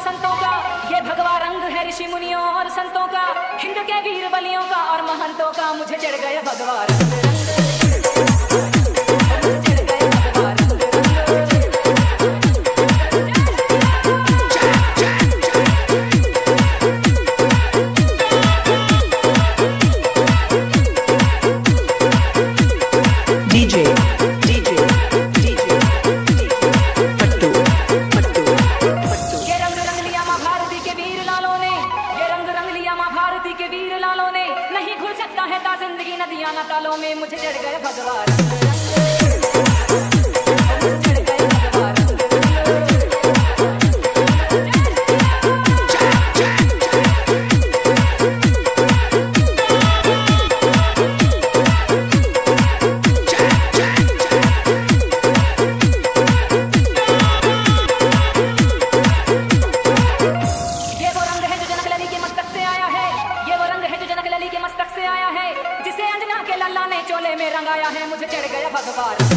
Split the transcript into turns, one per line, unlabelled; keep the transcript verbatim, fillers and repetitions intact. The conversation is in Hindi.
संतों का, ये भगवा रंग है ऋषि मुनियों और संतों का, हिंद के वीर बलियों का और महंतों का, मुझे चढ़ गया भगवा रंग रंग। जिंदगी नदियां ना तालों में, मुझे चढ़ गए भगवा रंग रंग। चोले में रंगाया है, मुझे चढ़ गया भगवान।